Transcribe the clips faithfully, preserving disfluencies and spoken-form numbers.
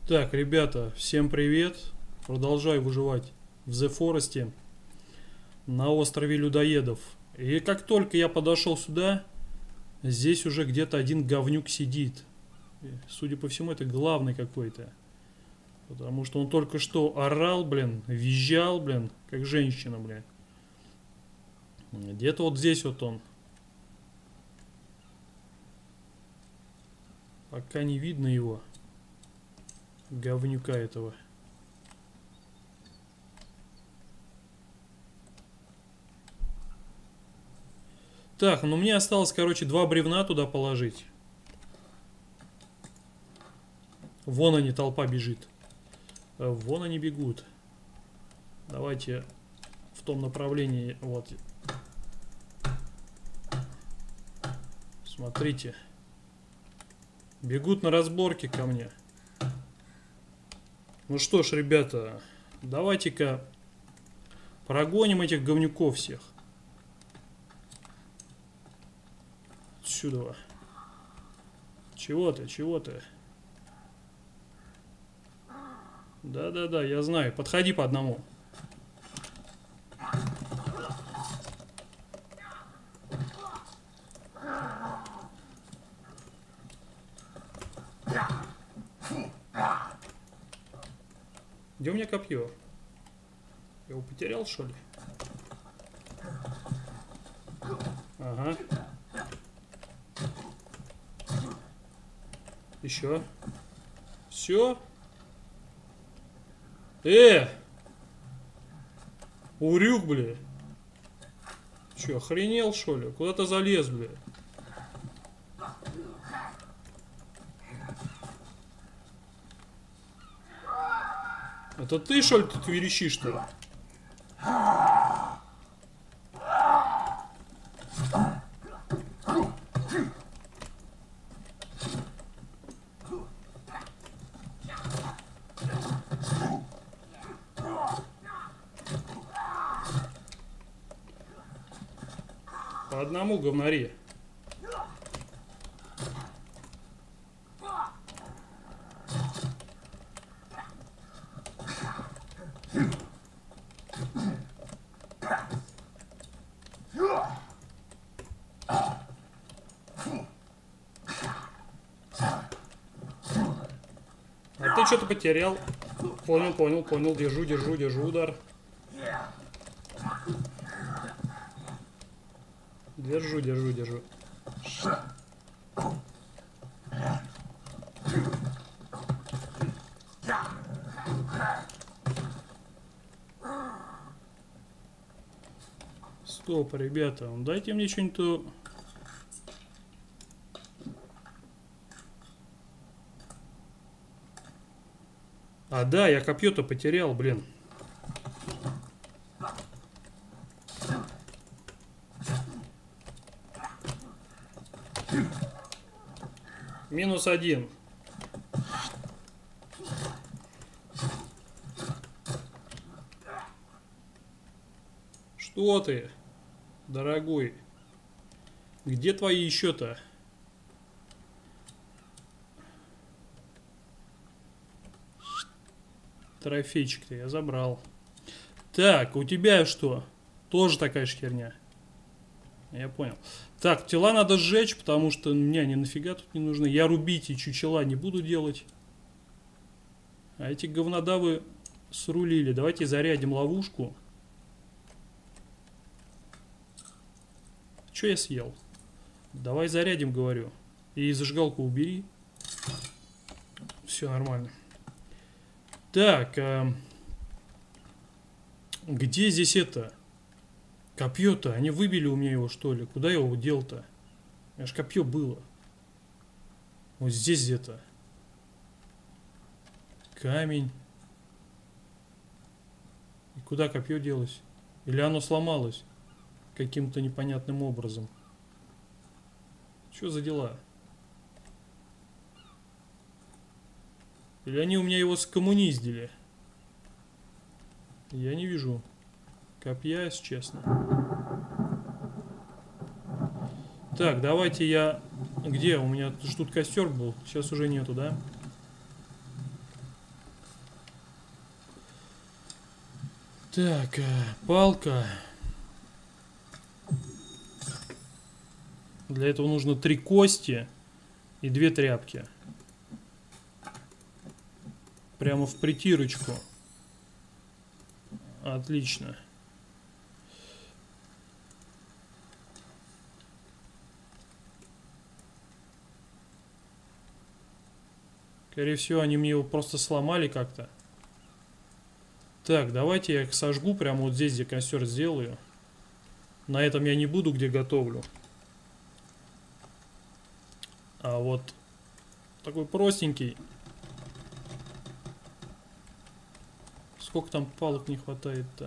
Так, ребята, всем привет. Продолжаю выживать в The Forest на острове людоедов. И как только я подошел сюда, здесь уже где-то один говнюк сидит. И, судя по всему, это главный какой-то. Потому что он только что орал, блин, визжал, блин, как женщина, блин. Где-то вот здесь вот он. Пока не видно его. Говнюка этого. Так, ну мне осталось, короче, два бревна туда положить. Вон они, толпа бежит. Вон они бегут. Давайте в том направлении. Вот. Смотрите. Бегут на разборке ко мне. Ну что ж, ребята, давайте-ка прогоним этих говнюков всех. Отсюда. Чего ты, чего ты? Да-да-да, я знаю. Подходи по одному. Где у меня копье? Я его потерял, что ли? Ага. Еще. Все. Э! Урюк, бля. Че, охренел, что ли? Куда ты залез, бля? Это ты, что ли, тут верещишь-то? По одному, говнари. А ты что-то потерял. Понял, понял, понял. Держу, держу, держу удар. Держу, держу, держу. Стоп, ребята, дайте мне что-нибудь. А, да, я копье-то потерял, блин. Минус один. Что ты, дорогой? Где твои еще-то? Трофейчик-то я забрал. Так, у тебя что? Тоже такая же херня. Я понял. Так, тела надо сжечь, потому что мне они нафига тут не нужны. Я рубить и чучела не буду делать. А эти говнодавы срулили. Давайте зарядим ловушку. Че я съел? Давай зарядим, говорю. И зажигалку убери. Все нормально. Так, а... где здесь это? Копье-то, они выбили у меня его, что ли? Куда я его дел-то? У меня ж копье было. Вот здесь где-то. Камень. И куда копье делось? Или оно сломалось? Каким-то непонятным образом. Что за дела? Или они у меня его скоммуниздили? Я не вижу копья, если честно. Так, давайте я... Где? У меня тут костер был. Сейчас уже нету, да? Так, э, палка. Для этого нужно три кости и две тряпки. Прямо в притирочку. Отлично. Скорее всего, они мне его просто сломали как-то. Так, давайте я их сожгу прямо вот здесь, где костер сделаю. На этом я не буду, где готовлю. А вот такой простенький. Сколько там палок не хватает-то?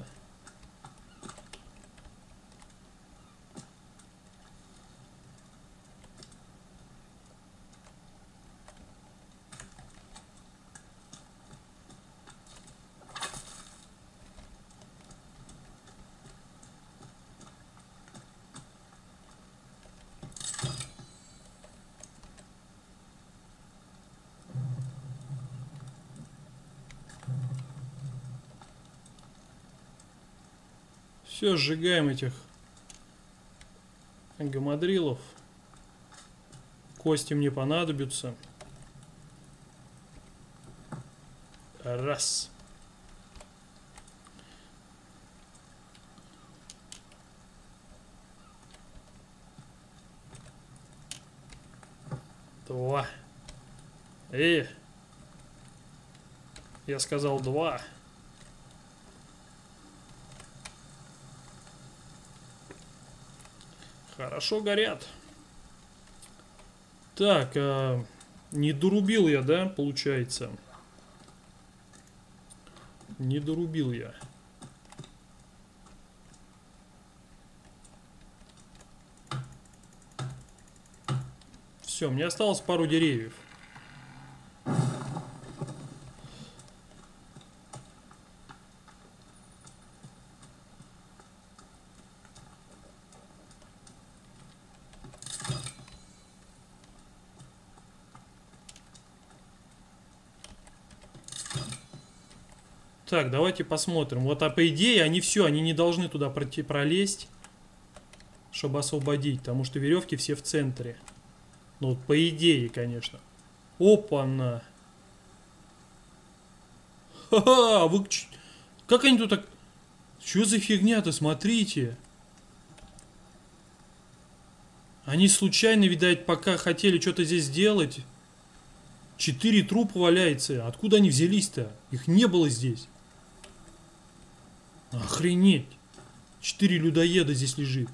Все, сжигаем этих гамадрилов. Кости мне понадобятся. Раз. Два. Э, я сказал два. Хорошо горят. Так, а, не дорубил я, да, получается? Не дорубил я. Все, мне осталось пару деревьев. Так, давайте посмотрим. Вот, а по идее, они все, они не должны туда пройти, пролезть, чтобы освободить, потому что веревки все в центре. Ну, вот, по идее, конечно. Опа-на! Ха-ха! Вы... Как они тут так... Что за фигня-то, смотрите! Они случайно, видать, пока хотели что-то здесь сделать. Четыре трупа валяется. Откуда они взялись-то? Их не было здесь. Охренеть. Четыре людоеда здесь лежит.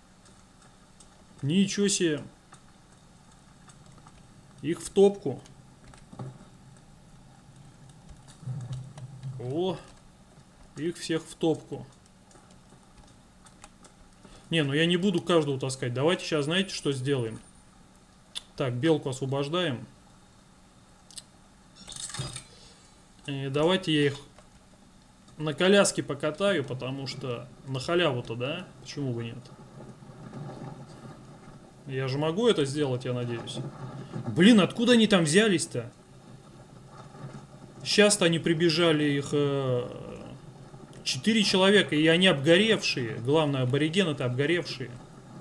Ничего себе. Их в топку. О. Их всех в топку. Не, ну я не буду каждого таскать. Давайте сейчас, знаете, что сделаем? Так, белку освобождаем. И давайте я их на коляске покатаю, потому что на халяву-то, да? Почему бы нет? Я же могу это сделать, я надеюсь. Блин, откуда они там взялись-то? Сейчас-то они прибежали, их э, четыре человека, и они обгоревшие. Главное, аборигены-то обгоревшие.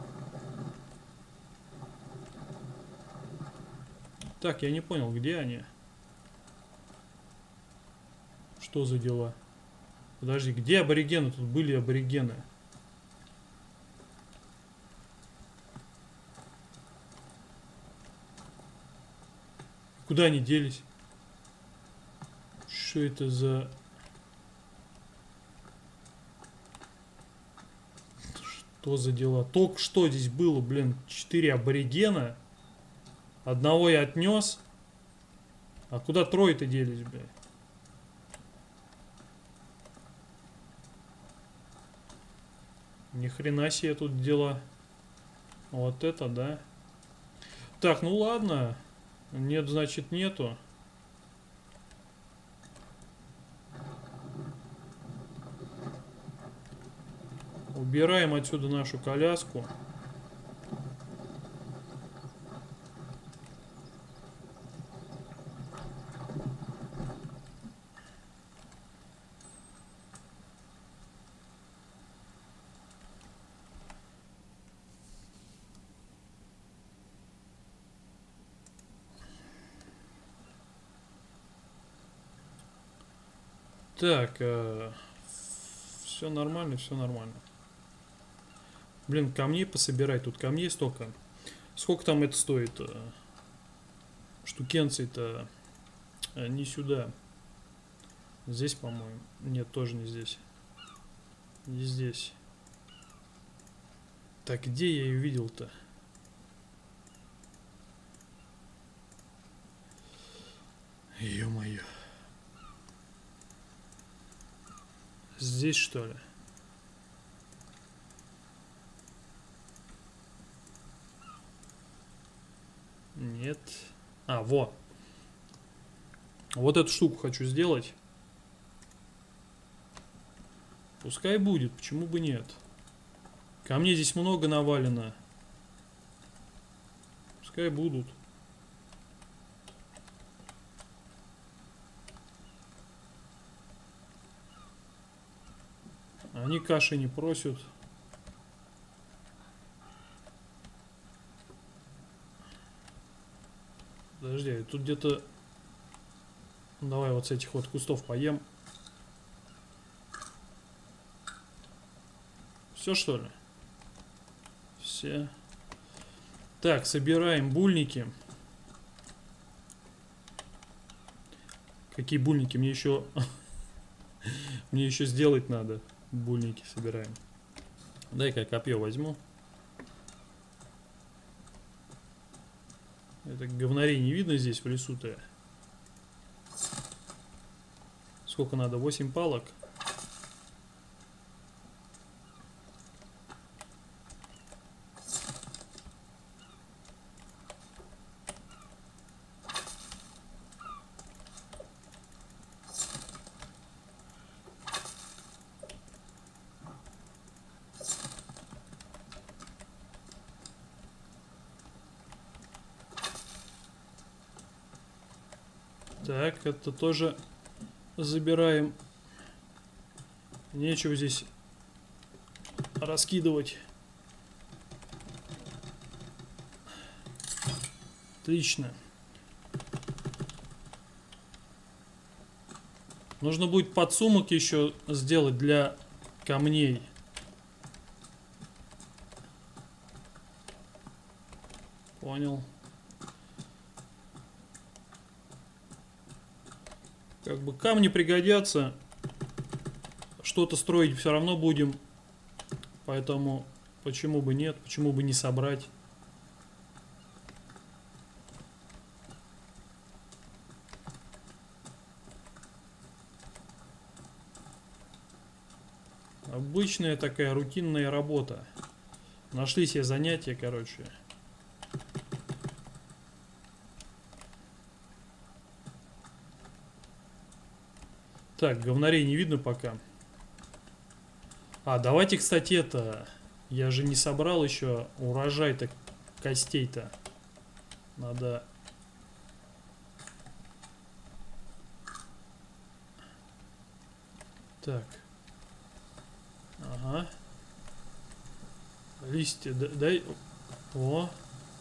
Так, я не понял, где они? Что за дела? Подожди, где аборигены? Тут были аборигены. Куда они делись? Что это за... Что за дела? Только что здесь было, блин, четыре аборигена. Одного я отнес. А куда трое-то делись, блин? Ни хрена себе тут дела. Вот это, да. Так, ну ладно. Нет, значит, нету. Убираем отсюда нашу коляску. Так, э, все нормально, все нормально. Блин, камней пособирай, тут камней столько. Сколько там это стоит? Штукенций-то не сюда. Здесь, по-моему. Нет, тоже не здесь. Не здесь. Так, где я ее видел-то? Ё-моё. Здесь, что ли? Нет. А, во. Вот эту штуку хочу сделать. Пускай будет, почему бы нет. Камней здесь много навалено. Пускай будут. Они каши не просят. Подожди, тут где-то... Давай вот с этих вот кустов поем. Все, что ли? Все. Так, собираем бульники. Какие бульники? Мне еще... Мне еще сделать надо. Бульники собираем. Дай-ка я копье возьму. Это говнарей не видно здесь в лесу-то. Сколько надо? восемь палок. Так, это тоже забираем. Нечего здесь раскидывать. Отлично. Нужно будет подсумок еще сделать для камней. Понял. Как бы камни пригодятся. Что-то строить все равно будем. Поэтому почему бы нет, почему бы не собрать. Обычная такая рутинная работа. Нашли себе занятия, короче. Так, говнарей не видно пока. А, давайте, кстати, это... Я же не собрал еще урожай-то костей-то. Надо... Так. Ага. Листья, дай... О.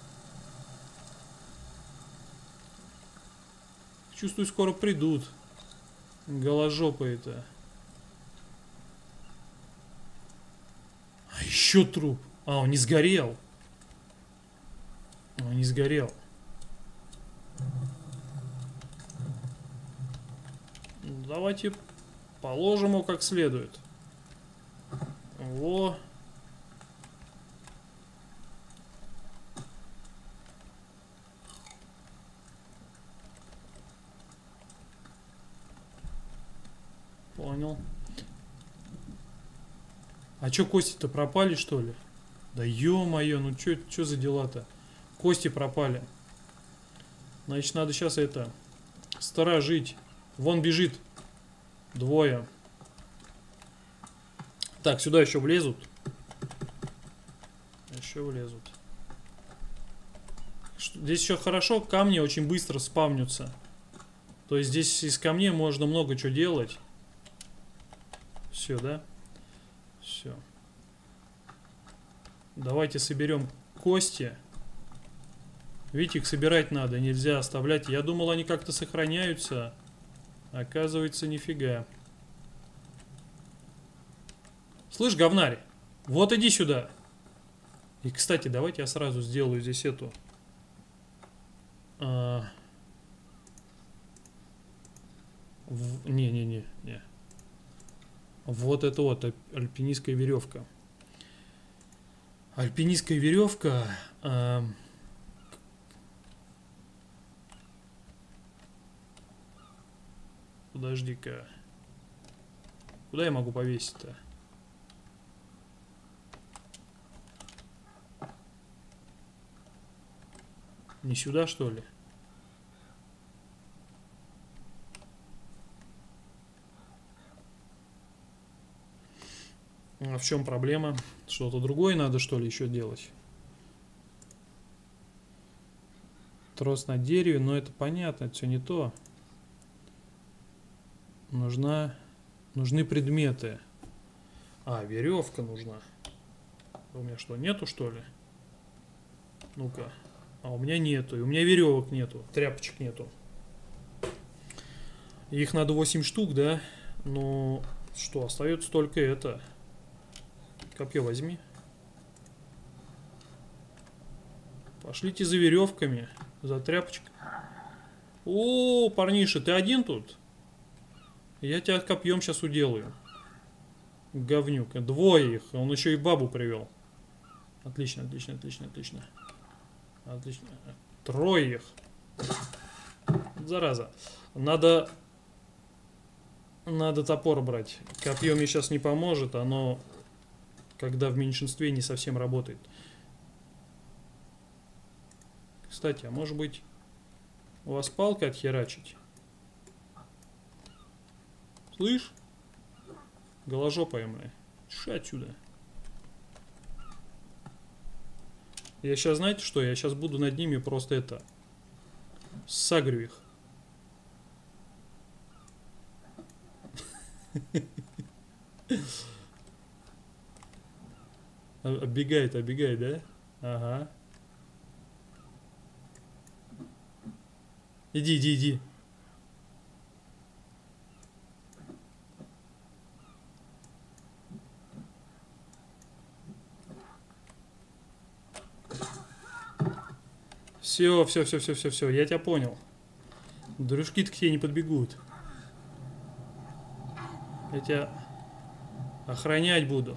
Чувствую, скоро придут. Голожопые-то. А еще труп. А, он не сгорел. Он не сгорел. Давайте положим его как следует. Во. Понял. А чё, кости-то пропали, что ли? Да ё-моё, ну чё, чё за дела-то? Кости пропали. Значит, надо сейчас это... сторожить. Вон бежит. Двое. Так, сюда еще влезут. Еще влезут. Здесь еще хорошо, камни очень быстро спавнятся. То есть здесь из камней можно много чего делать. Все, да? Все. Давайте соберем кости. Видите, их собирать надо, нельзя оставлять. Я думал, они как-то сохраняются. Оказывается, нифига. Слышь, говнарь, вот иди сюда. И, кстати, давайте я сразу сделаю здесь эту... Не-не-не. А, не. Вот это вот альпинистская веревка. Альпинистская веревка... А... Подожди-ка. Куда я могу повесить-то? Не сюда, что ли? А в чем проблема? Что-то другое надо, что ли, еще делать? Трос на дереве, но это понятно, это все не то. Нужна... Нужны предметы. А, веревка нужна. У меня что, нету, что ли? Ну-ка. А у меня нету. И у меня веревок нету. Тряпочек нету. Их надо восемь штук, да? Ну, что, остается только это. Копье возьми. Пошлите за веревками. За тряпочкой. О, парниша, ты один тут? Я тебя копьем сейчас уделаю. Говнюк. Двое их. Он еще и бабу привел. Отлично, отлично, отлично, отлично. Отлично. Трое их. Зараза. Надо... Надо топор брать. Копье мне сейчас не поможет. Оно, когда в меньшинстве, не совсем работает. Кстати, а может быть у вас палкой отхерачить? Слышь? Голожопая, бля. Ши отсюда. Я сейчас, знаете что? Я сейчас буду над ними просто это... Сагрю их. Оббегает, оббегает, да? Ага. Иди, иди, иди. Все, все, все, все, все, все, я тебя понял. Дружки-то к тебе не подбегут. Я тебя охранять буду.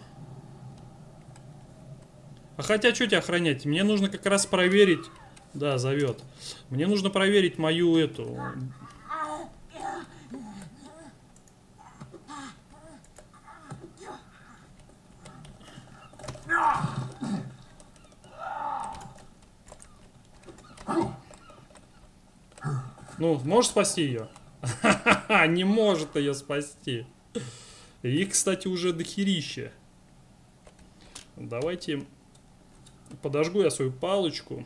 А хотя, что тебя охранять? Мне нужно как раз проверить... Да, зовет. Мне нужно проверить мою эту... Ну, можешь спасти ее? Не может ее спасти. Их, кстати, уже дохерища. Давайте подожгу я свою палочку.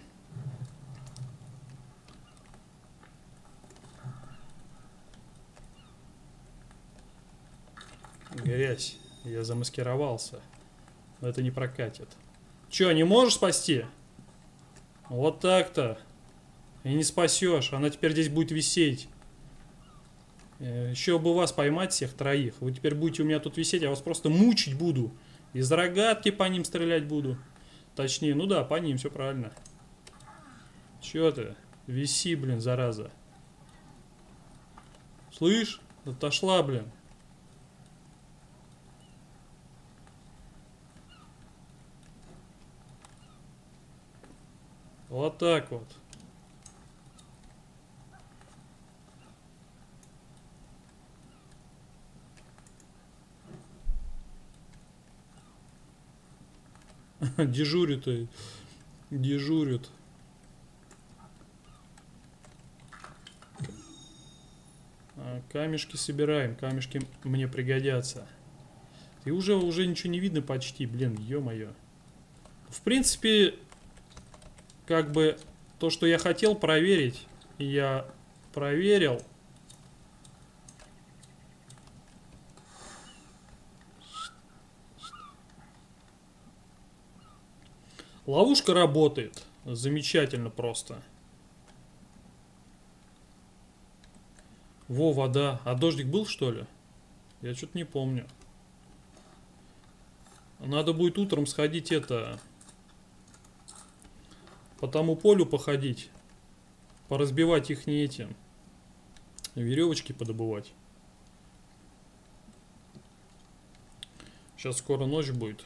Грязь. Я замаскировался. Но это не прокатит. Че, не можешь спасти? Вот так-то. И не спасешь. Она теперь здесь будет висеть. Еще бы вас поймать всех троих. Вы теперь будете у меня тут висеть. Я вас просто мучить буду. Из рогатки по ним стрелять буду. Точнее, ну да, по ним, все правильно. Че ты? Виси, блин, зараза. Слышь? Отошла, блин. Вот так вот. Дежурят и дежурят. А, камешки собираем. Камешки мне пригодятся. И уже, уже ничего не видно почти. Блин, ё-моё. В принципе, как бы то, что я хотел проверить, я проверил. Ловушка работает. Замечательно просто. Во, вода. А дождик был, что ли? Я что-то не помню. Надо будет утром сходить это... По тому полю походить. Поразбивать их не эти. Веревочки подобывать. Сейчас скоро ночь будет.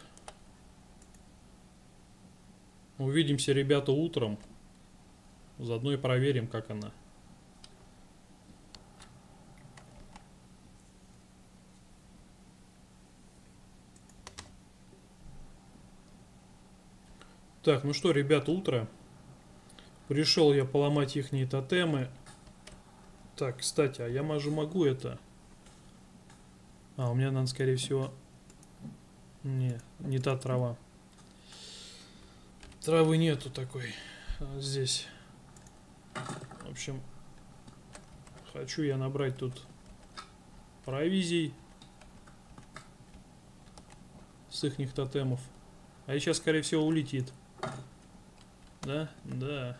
Увидимся, ребята, утром. Заодно и проверим, как она. Так, ну что, ребята, утро. Пришел я поломать ихние тотемы. Так, кстати, а я же могу это... А, у меня надо, скорее всего... Не, не та трава. Травы нету такой здесь. В общем, хочу я набрать тут провизий с ихних тотемов. А и сейчас, скорее всего, улетит. Да? Да.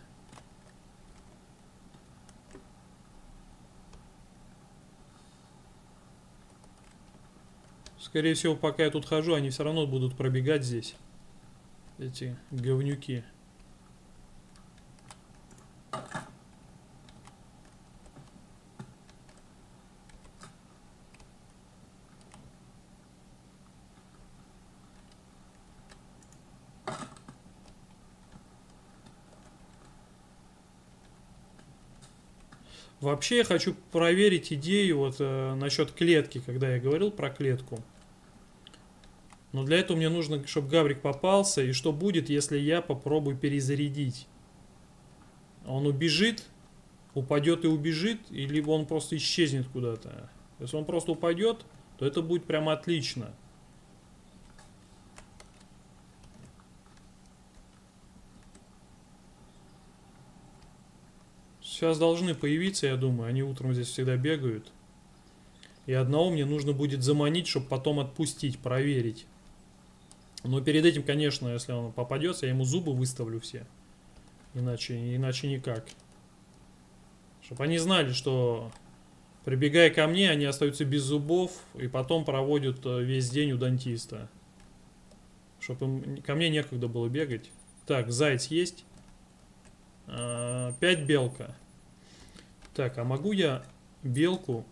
Скорее всего, пока я тут хожу, они все равно будут пробегать здесь. Эти говнюки. Вообще я хочу проверить идею вот э, насчет клетки, когда я говорил про клетку. Но для этого мне нужно, чтобы гаврик попался. И что будет, если я попробую перезарядить? Он убежит, упадет и убежит, и либо он просто исчезнет куда-то. Если он просто упадет, то это будет прям отлично. Сейчас должны появиться, я думаю. Они утром здесь всегда бегают. И одного мне нужно будет заманить, чтобы потом отпустить, проверить. Но перед этим, конечно, если он попадется, я ему зубы выставлю все. Иначе, иначе никак. Чтобы они знали, что прибегая ко мне, они остаются без зубов. И потом проводят весь день у дантиста. Чтобы им, ко мне некогда было бегать. Так, заяц есть. А, пять белка. Так, а могу я белку...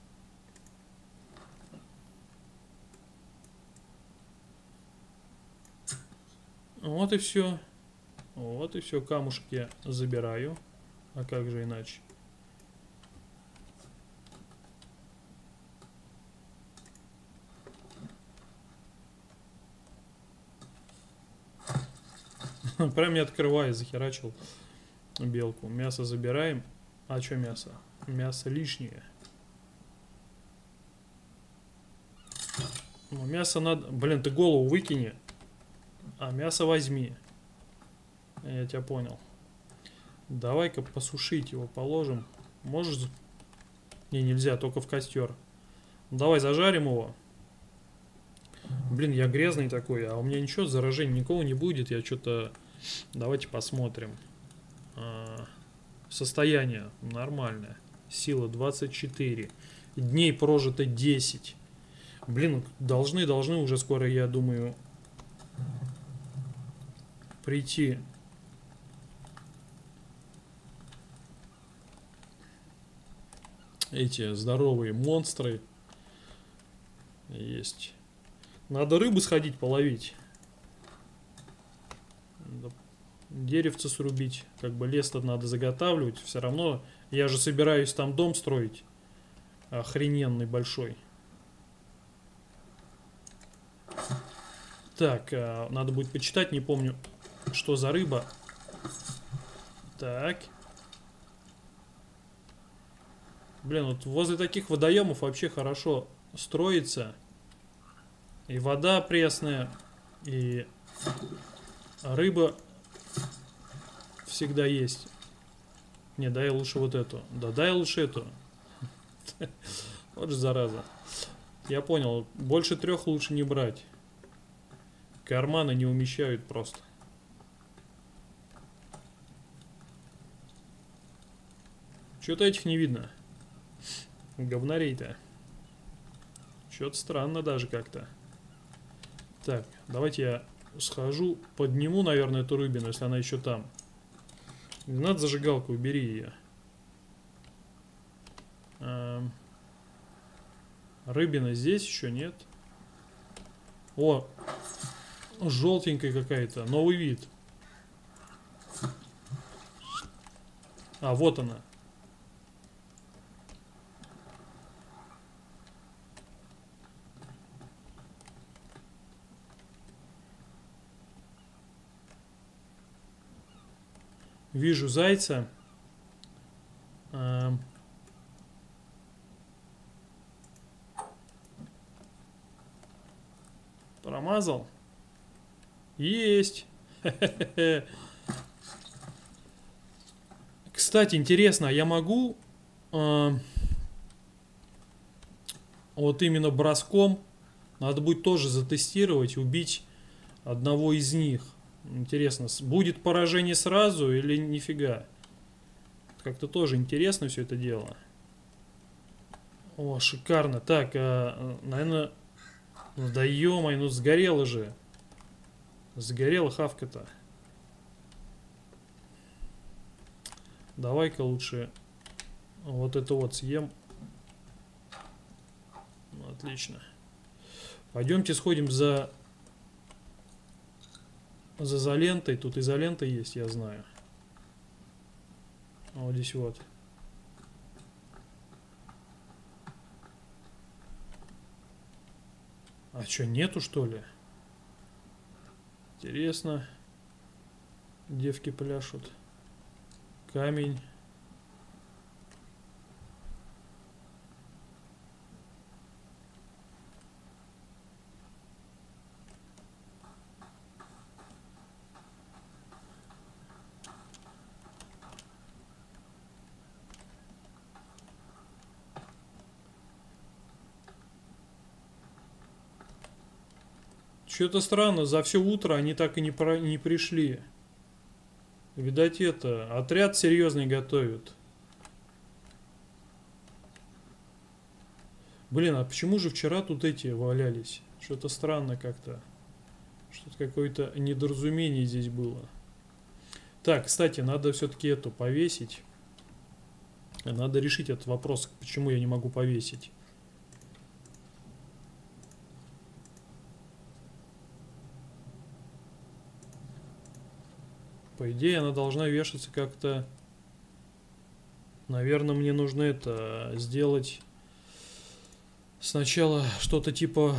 Вот и все. Вот и все. Камушек я забираю. А как же иначе? Прям не открывая, захерачил белку. Мясо забираем. А что мясо? Мясо лишнее. Ну, мясо надо... Блин, ты голову выкини. А мясо возьми. Я тебя понял. Давай-ка посушить его положим. Можешь... Не, нельзя, только в костер. Давай зажарим его. Блин, я грязный такой, а у меня ничего, заражения никого не будет. Я что-то... Давайте посмотрим. А... Состояние нормальное. Сила двадцать четыре. Дней прожито десять. Блин, должны, должны уже скоро, я думаю... прийти. Эти здоровые монстры. Есть. Надо рыбу сходить половить. Деревце срубить. Как бы лес-то надо заготавливать. Все равно я же собираюсь там дом строить. Охрененный большой. Так, надо будет почитать, не помню, что за рыба. Так. Блин, вот возле таких водоемов вообще хорошо строится. И вода пресная, и рыба всегда есть. Не, дай лучше вот эту. Да, дай лучше эту. Вот же зараза. Я понял, больше трех лучше не брать. Карманы не умещают просто. Что-то этих не видно. Говнарей-то. Что-то странно даже как-то. Так, давайте я схожу, подниму, наверное, эту рыбину, если она еще там. Не надо зажигалку, убери ее. Эм, рыбина здесь еще нет. О, желтенькая какая-то, новый вид. А, вот она. Вижу зайца. Эм. Промазал. Есть. Кстати, интересно, я могу э, вот именно броском, надо будет тоже затестировать, убить одного из них. Интересно, будет поражение сразу или нифига? Как-то тоже интересно все это дело. О, шикарно. Так, э, наверное... Ну да ё-моё, ну сгорела же. Сгорела хавка-то. Давай-ка лучше вот это вот съем. Ну, отлично. Пойдемте сходим за... За изолентой. Тут изолента есть, я знаю. А вот здесь вот. А что, нету, что ли? Интересно. Девки пляшут. Камень. Что-то странно, за все утро они так и не, про... не пришли. Видать, это, отряд серьезный готовят. Блин, а почему же вчера тут эти валялись? Что-то странно как-то. Что-то какое-то недоразумение здесь было. Так, кстати, надо все-таки эту повесить. Надо решить этот вопрос, почему я не могу повесить. По идее, она должна вешаться как-то... Наверное, мне нужно это сделать... Сначала что-то типа...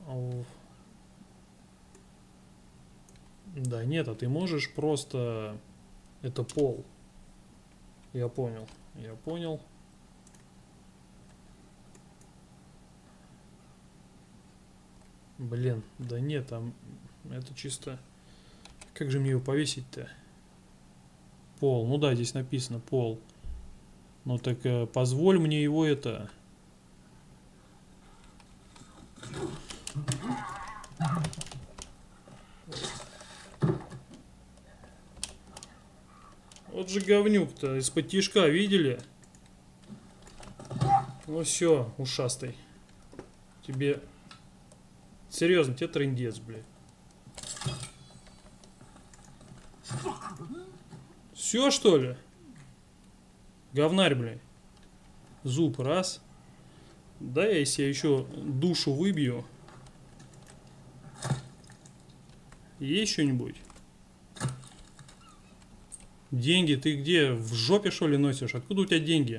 Да нет, а ты можешь просто... Это пол. Я понял. Я понял. Блин, да нет, там... Это чисто... Как же мне его повесить-то? Пол. Ну да, здесь написано пол. Ну так э, позволь мне его это... Вот же говнюк-то из-под тишка, видели? Ну все, ушастый. Тебе... Серьезно, тебе трындец, блядь. Все, что ли? Говнарь, блядь. Зуб, раз. Да, я если я еще душу выбью. Есть что-нибудь? Деньги ты где? В жопе, что ли, носишь? Откуда у тебя деньги?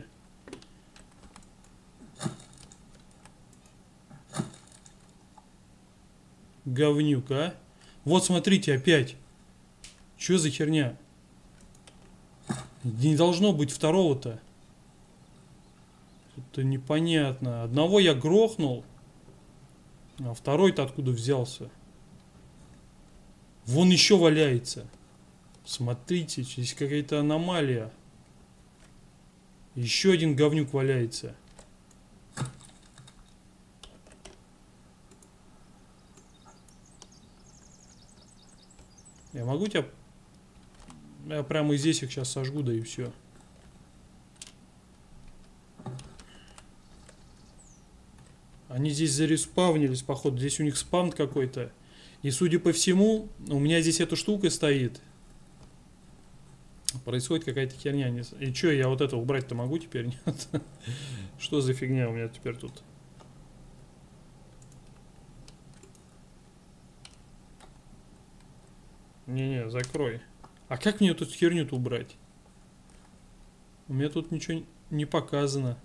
Говнюк, а? Вот смотрите, опять. Что за херня? Не должно быть второго-то. Это непонятно. Одного я грохнул. А второй-то откуда взялся? Вон еще валяется. Смотрите, здесь какая-то аномалия. Еще один говнюк валяется. Я могу тебя... Я прямо здесь их сейчас сожгу, да и все. Они здесь зареспавнились, походу. Здесь у них спавн какой-то. И судя по всему, у меня здесь эта штука стоит. Происходит какая-то херня. И что, я вот это убрать-то могу теперь? Нет? Что за фигня у меня теперь тут? Не-не, закрой. А как мне тут херню-то убрать? У меня тут ничего не показано.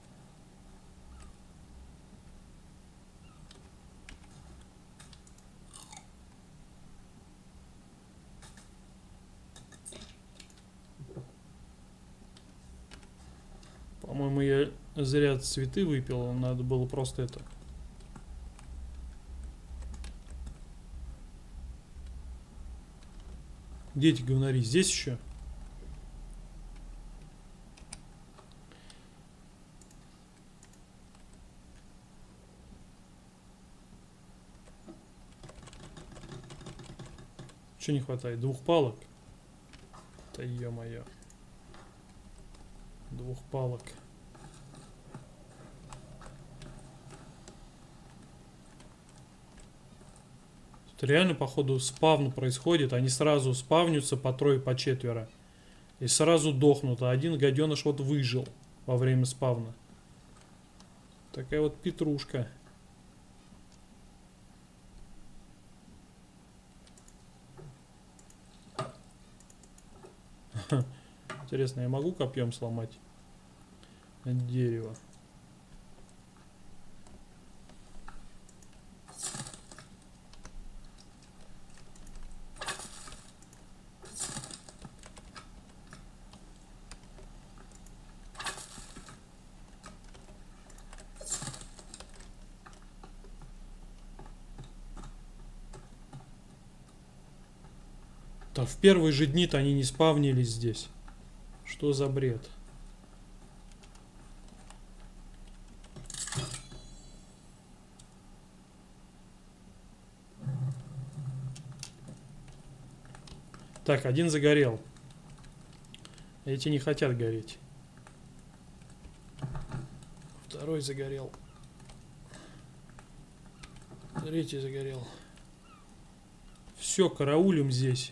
По-моему, я зря цветы выпил. Надо было просто это... Где эти говнари? Здесь еще? Что не хватает? Двух палок? Да ё-моё. Двух палок. Тут реально, походу, спавн происходит. Они сразу спавнятся по трое, по четверо. И сразу дохнут. А один гаденыш вот выжил во время спавна. Такая вот петрушка. Интересно, я могу копьем сломать дерево? Да в первые же дни-то они не спавнились здесь. Что за бред? Так, один загорел. Эти не хотят гореть. Второй загорел. Третий загорел. Все, караулим здесь.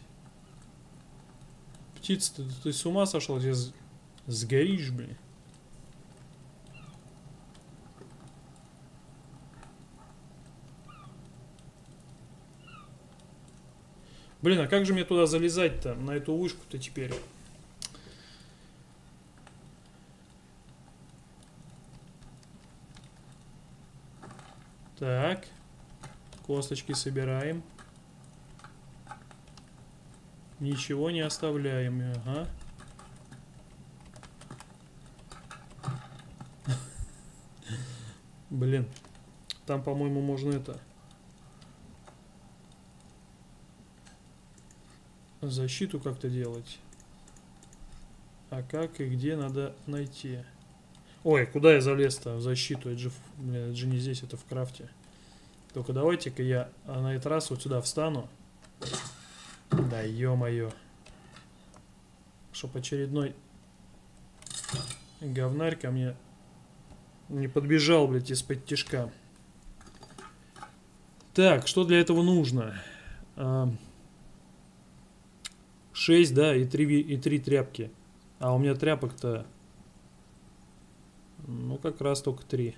Птица, ты, ты с ума сошел? Здесь сгоришь, блин. Блин, а как же мне туда залезать-то? На эту вышку-то теперь? Так. Косточки собираем. Ничего не оставляем. Ага. Блин. Там, по-моему, можно это... защиту как-то делать. А как и где надо найти? Ой, куда я залез-то в защиту? Это же, блин, это же не здесь, это в крафте. Только давайте-ка я на этот раз вот сюда встану. Да ё-моё. Чтоб очередной говнарь ко мне не подбежал, блядь, из-под тишка. Так, что для этого нужно? шесть, да, и три, и три тряпки. А у меня тряпок-то... Ну, как раз только три.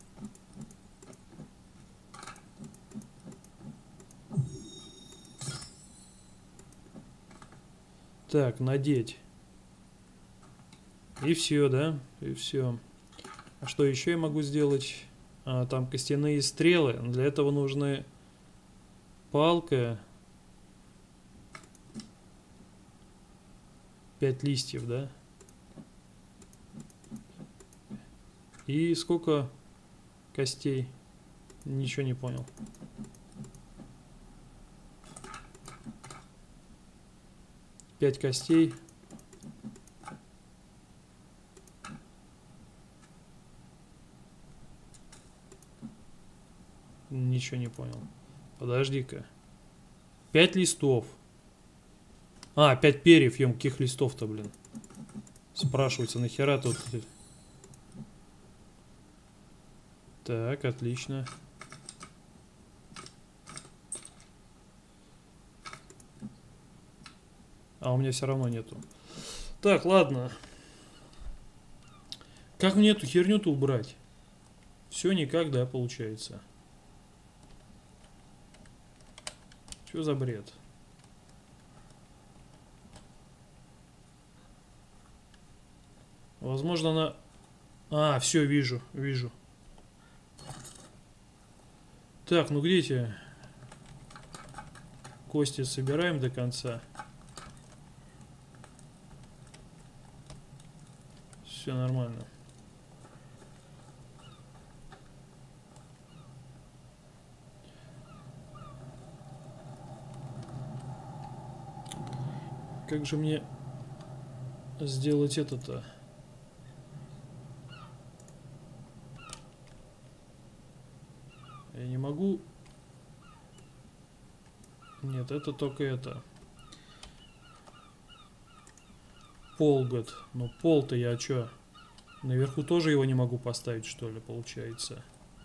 Так, надеть. И все, да? И все. А что еще я могу сделать? А, там костяные стрелы. Для этого нужны палка. Пять листьев, да? И сколько костей? Ничего не понял. Пять костей. Ничего не понял. Подожди-ка. Пять листов. А, пять перьев, ем, каких листов-то, блин. Спрашивается, нахера тут... Так, отлично. А у меня все равно нету. Так, ладно. Как мне эту херню-то убрать? Все никак, да, получается. Что за бред? Возможно, она... А, все, вижу, вижу. Так, ну где эти кости собираем до конца? Все нормально. Как же мне сделать это-то? Я не могу... Нет, это только это. Пол, год. Но пол-то я чё? Наверху тоже его не могу поставить, что ли, получается?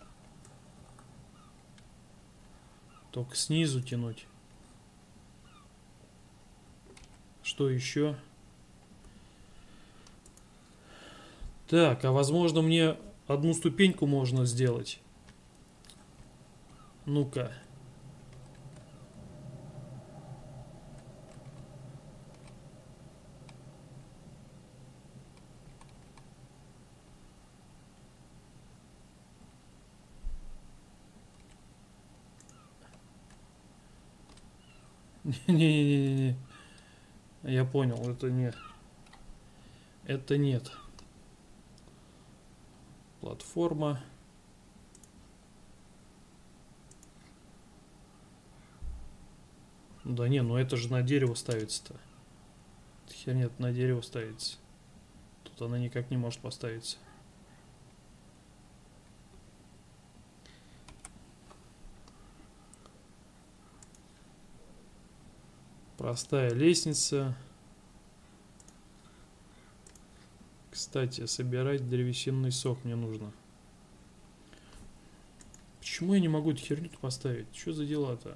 Только снизу тянуть. Что еще? Так, а возможно мне одну ступеньку можно сделать? Ну-ка. Не-не-не-не-не. Я понял, это не... Это нет. Платформа. Да не, ну это же на дерево ставится-то. Херня на дерево ставится. Тут она никак не может поставиться. Простая лестница. Кстати, собирать древесинный сок мне нужно. Почему я не могу эту херню поставить? Что за дела-то?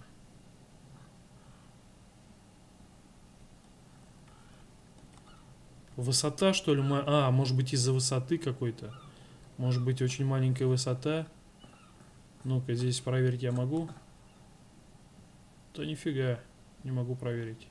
Высота, что ли? А, может быть из-за высоты какой-то. Может быть очень маленькая высота. Ну-ка, здесь проверить я могу. Да нифига, не могу проверить.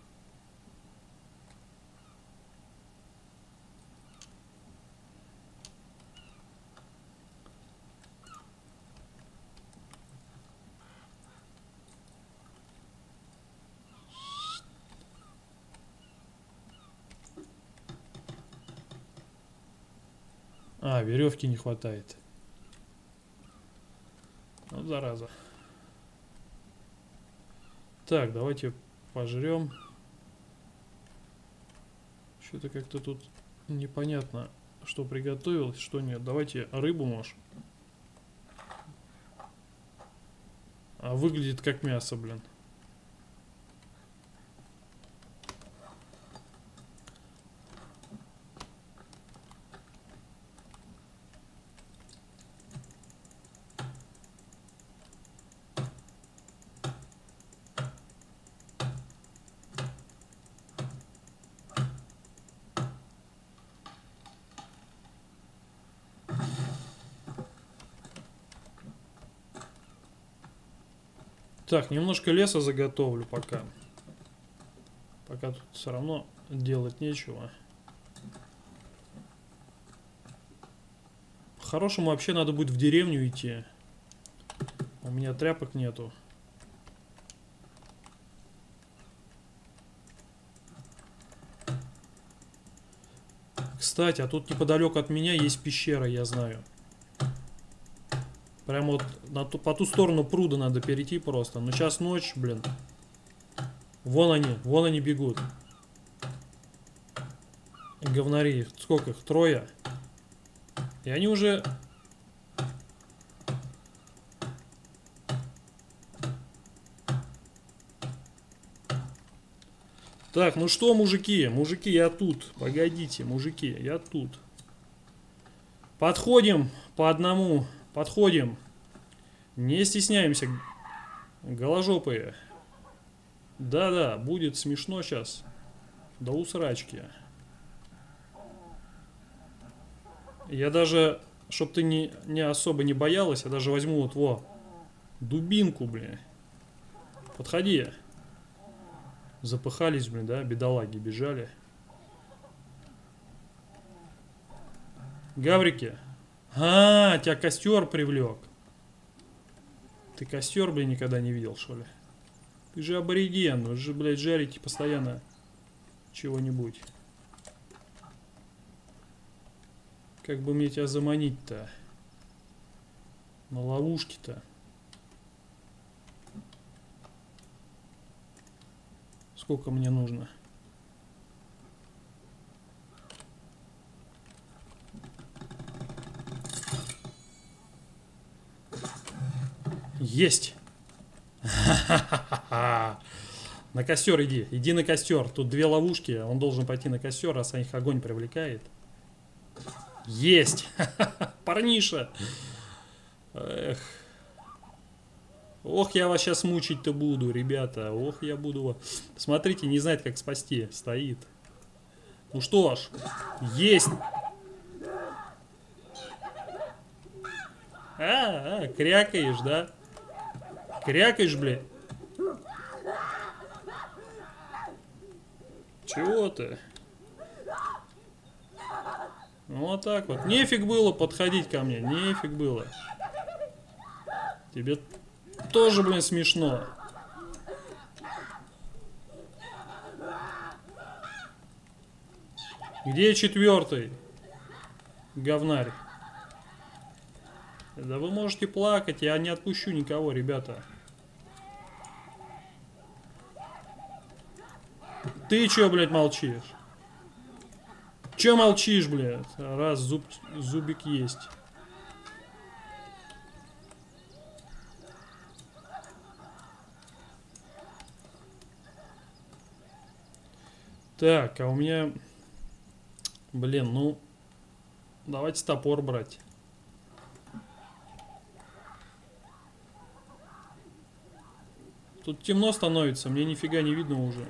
А, веревки не хватает. Вот зараза. Так, давайте пожрем. Что-то как-то тут непонятно, что приготовилось, что нет. Давайте рыбу, может. А выглядит как мясо, блин. Так, немножко леса заготовлю пока. Пока тут все равно делать нечего. По-хорошему вообще надо будет в деревню идти. У меня тряпок нету. Кстати, а тут неподалеку от меня есть пещера, я знаю. Прямо вот на ту, по ту сторону пруда надо перейти просто. Но сейчас ночь, блин. Вон они, вон они бегут. Говнари. Сколько их? Трое. И они уже... Так, ну что, мужики? Мужики, я тут. Погодите, мужики, я тут. Подходим по одному. Подходим. Не стесняемся. Голожопые. Да-да, будет смешно сейчас. Да усрачки. Я даже, чтоб ты не, не особо не боялась, я даже возьму вот, во, дубинку, блин. Подходи. Запыхались, блин, да, бедолаги бежали. Гаврики. А, тебя костер привлек. Ты костер, блин, никогда не видел, что ли? Ты же абориген, вы же, блядь, жарите постоянно чего-нибудь. Как бы мне тебя заманить-то? На ловушке-то. Сколько мне нужно? Есть! На костер иди, иди на костер. Тут две ловушки, он должен пойти на костер, раз их огонь привлекает. Есть! Парниша! Эх. Ох, я вас сейчас мучить-то буду, ребята. Ох, я буду... Смотрите, не знает, как спасти. Стоит. Ну что ж. Есть! А, а, крякаешь, да? Крякаешь, блядь. Чего ты? Ну, вот так вот. Нефиг было подходить ко мне. Нефиг было. Тебе тоже, блин, смешно. Где четвертый? Говнарь. Да вы можете плакать, я не отпущу никого, ребята. Ты чё, блядь, молчишь? Чё молчишь, блядь? Раз зуб, зубик есть. Так, а у меня... Блин, ну... Давайте топор брать. Тут темно становится, мне нифига не видно уже.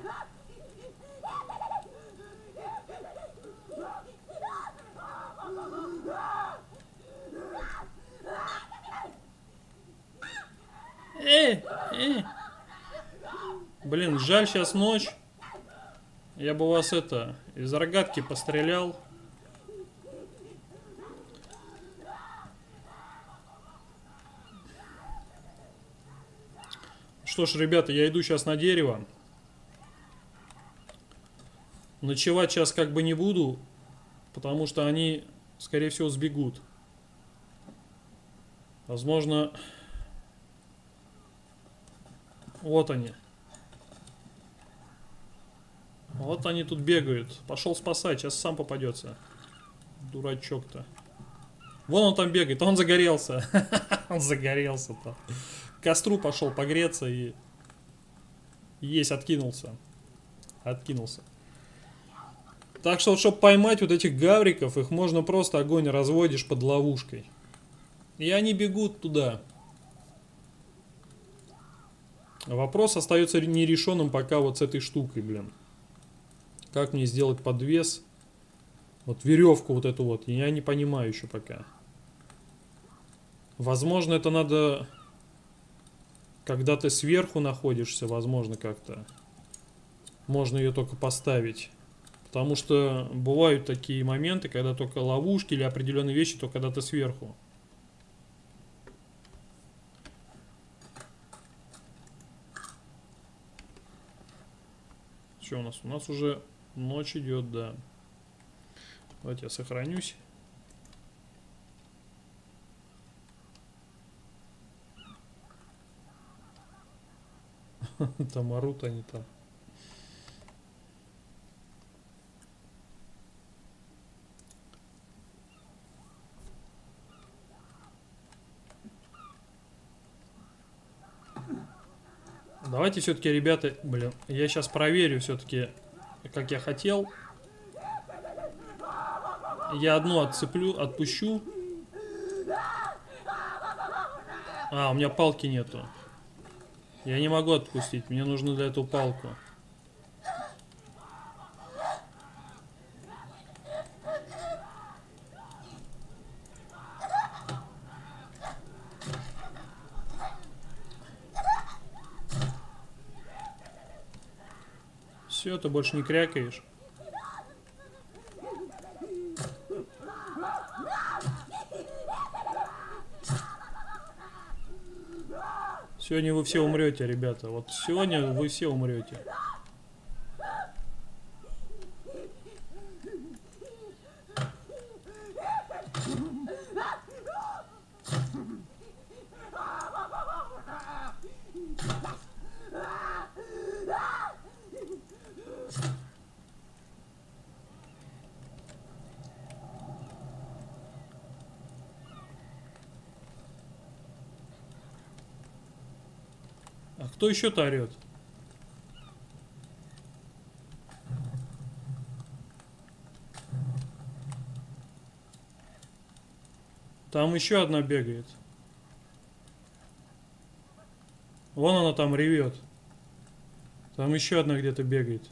Э, э. Блин, жаль, сейчас ночь. Я бы вас это, из рогатки пострелял. Что ж, ребята, я иду сейчас на дерево. Ночевать сейчас как бы не буду, потому что они, скорее всего, сбегут. Возможно... Вот они. Вот они тут бегают. Пошел спасать, сейчас сам попадется. Дурачок-то. Вон он там бегает, он загорелся. Он загорелся-то. К костру пошел погреться и... Есть, откинулся. Откинулся. Так что, чтобы поймать вот этих гавриков, их можно просто огонь разводишь под ловушкой. И они бегут туда. Вопрос остается нерешенным пока вот с этой штукой, блин. Как мне сделать подвес? Вот веревку вот эту вот. Я не понимаю еще пока. Возможно, это надо... Когда ты сверху находишься, возможно, как-то. Можно ее только поставить. Потому что бывают такие моменты, когда только ловушки или определенные вещи, то когда ты сверху. Что у нас? У нас уже ночь идет, да. Давайте я сохранюсь. Там орут они там. Давайте все-таки, ребята, блин, я сейчас проверю все-таки, как я хотел. Я одну отцеплю, отпущу. А, у меня палки нету. Я не могу отпустить, мне нужно для этого палку. Все, ты больше не крякаешь. Сегодня вы все умрете, ребята. Вот сегодня вы все умрете. А кто еще-то орет? Там еще одна бегает. Вон она там ревет. Там еще одна где-то бегает.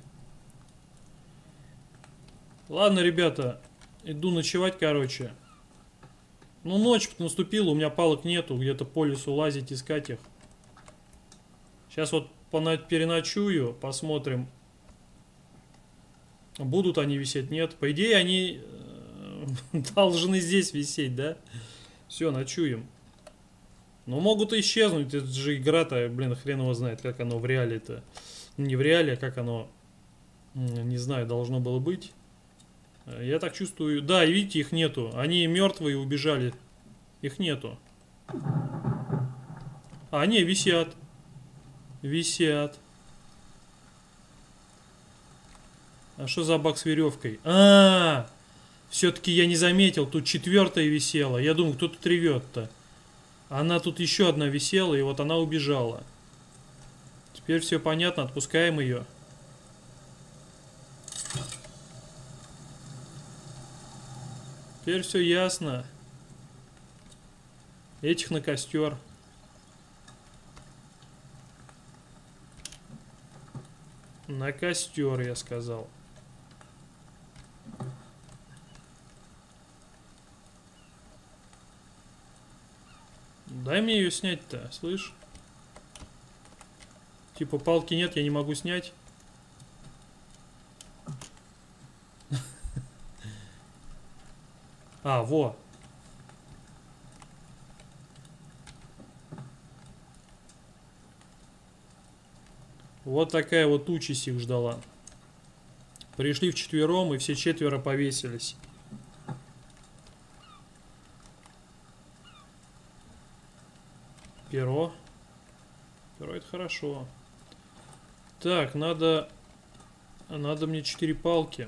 Ладно, ребята, иду ночевать, короче. Ну, ночь наступила, у меня палок нету, где-то по лесу лазить, искать их. Сейчас вот переночую, посмотрим, будут они висеть, нет. По идее, они должны здесь висеть, да? Все, ночуем. Но могут и исчезнуть, это же игра-то, блин, хрен его знает, как оно в реале-то. Не в реале, а как оно, не знаю, должно было быть. Я так чувствую, да, видите, их нету. Они мертвые убежали, их нету. А, не, висят. Висят. А что за баг с веревкой? А, -а, -а все-таки я не заметил. Тут четвертая висела. Я думаю, кто тут ревет-то? Она тут еще одна висела, и вот она убежала. Теперь все понятно. Отпускаем ее. Теперь все ясно. Этих на костер. На костер, я сказал. Дай мне ее снять-то, слышь? Типа палки нет, я не могу снять. А, во. Вот такая вот участь их ждала. Пришли вчетвером, и все четверо повесились. Перо. Перо — это хорошо. Так, надо... Надо мне четыре палки.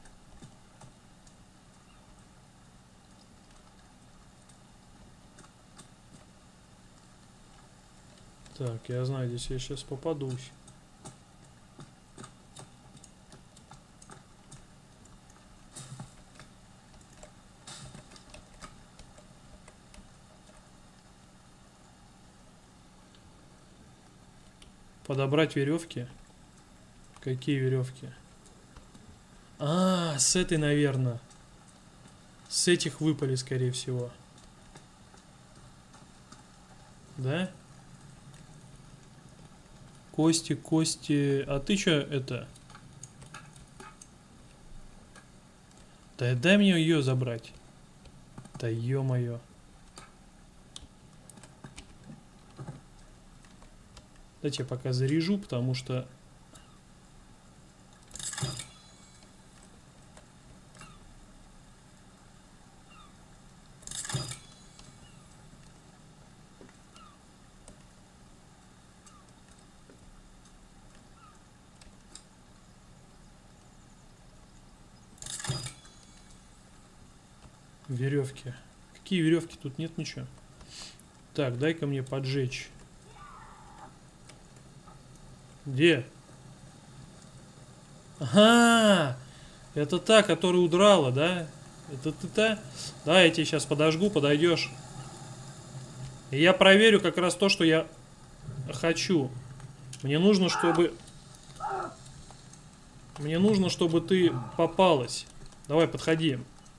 Так, я знаю, здесь я сейчас попадусь. Подобрать веревки? Какие веревки? А, с этой, наверное. С этих выпали, скорее всего. Да? Кости, кости. А ты что это? Да дай мне ее забрать. Да ё-моё. Давайте я пока заряжу, потому что... Веревки. Какие веревки? Тут нет ничего. Так, дай-ка мне поджечь. Где? Ага! Это та, которая удрала, да? Это ты та? Да, я тебе сейчас подожгу, подойдешь. И я проверю как раз то, что я хочу. Мне нужно, чтобы... Мне нужно, чтобы ты попалась. Давай, подходи.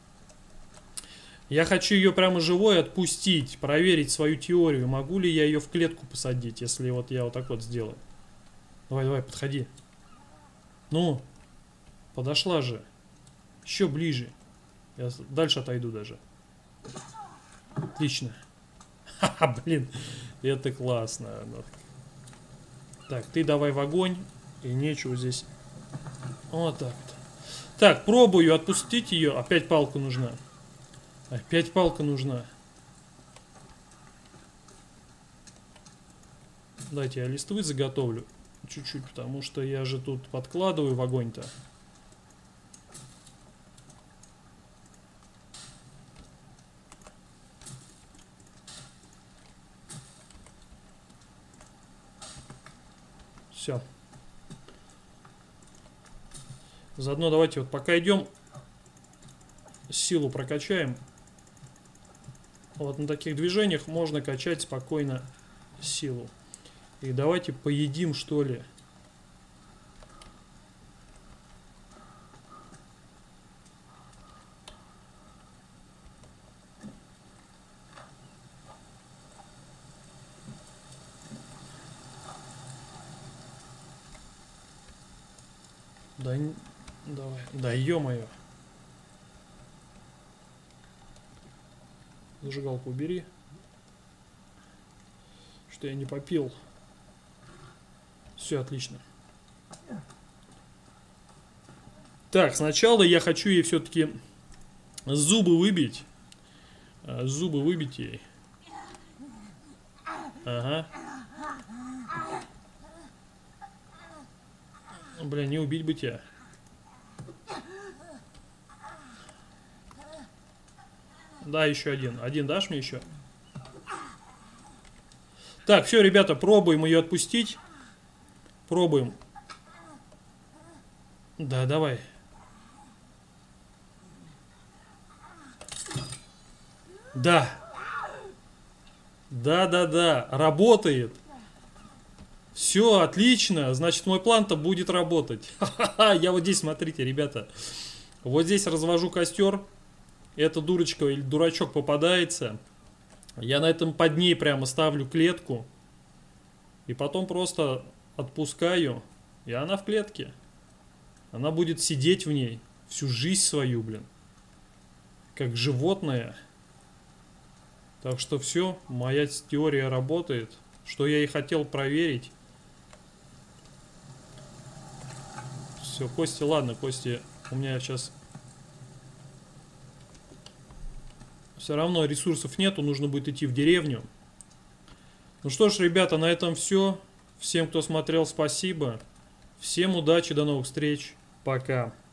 Я хочу ее прямо живой отпустить, проверить свою теорию. Могу ли я ее в клетку посадить, если вот я вот так вот сделаю. Давай, давай, подходи. Ну, подошла же. Еще ближе. Я дальше отойду даже. Отлично. Ха-ха, блин. Это классно. Так, ты давай в огонь. И нечего здесь. Вот так вот. Так, пробую отпустить ее. Опять палка нужна. Опять палка нужна. Дайте я листвы заготовлю. Чуть-чуть, потому что я же тут подкладываю в огонь-то. Все. Заодно давайте вот пока идем, силу прокачаем. Вот на таких движениях можно качать спокойно силу. И давайте поедим, что ли. Да, давай, да, ё-моё. Зажигалку убери. Что я не попил. Все отлично. Так, сначала я хочу ей все-таки зубы выбить. Зубы выбить ей. Ага. Бля, не убить бы тебя. Да, еще один. Один дашь мне еще? Так, все, ребята, пробуем ее отпустить. Пробуем. Да, давай. Да. Да, да, да. Работает. Все, отлично. Значит, мой план-то будет работать. Ха-ха-ха. Я вот здесь, смотрите, ребята. Вот здесь развожу костер. Эта дурочка или дурачок попадается. Я на этом под ней прямо ставлю клетку. И потом просто отпускаю. И она в клетке. Она будет сидеть в ней всю жизнь свою, блин. Как животное. Так что все, моя теория работает. Что я и хотел проверить. Все, Кости, ладно, Кости, у меня сейчас... Все равно ресурсов нету, нужно будет идти в деревню. Ну что ж, ребята, на этом все. Всем, кто смотрел, спасибо. Всем удачи, до новых встреч. Пока.